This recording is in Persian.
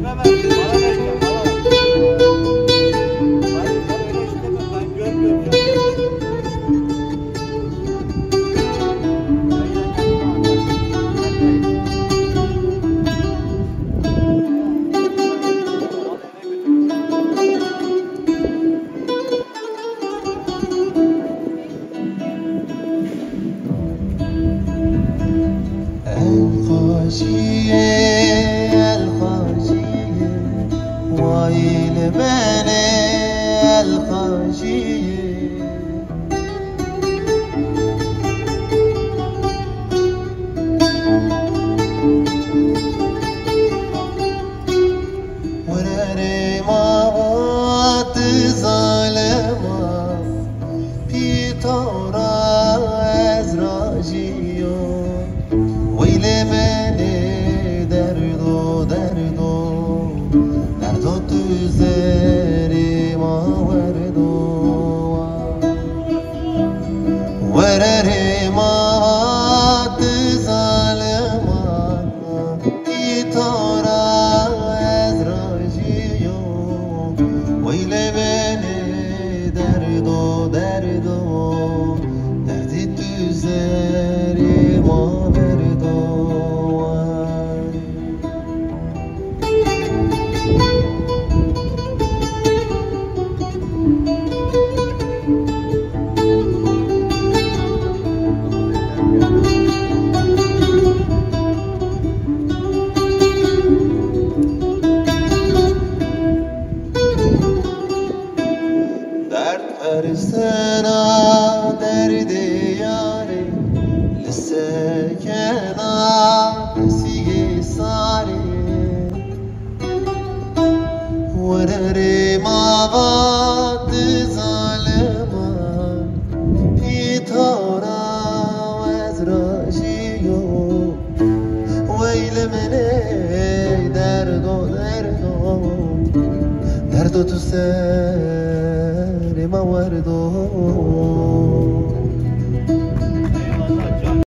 ويل من الخاشية وراري ما بات ظالما في تورا ازراجيو ويل من دردو تزاري ما وردو وراري ما تظالما في تورا ازراجيو ويل من دردو دردي تزاري ما وردو أرسنا درد ياري للسكنة نسيجي صاري ورري ما بعد ظالما في تورا وزراجيو ويل مني دردو تساري ما وردو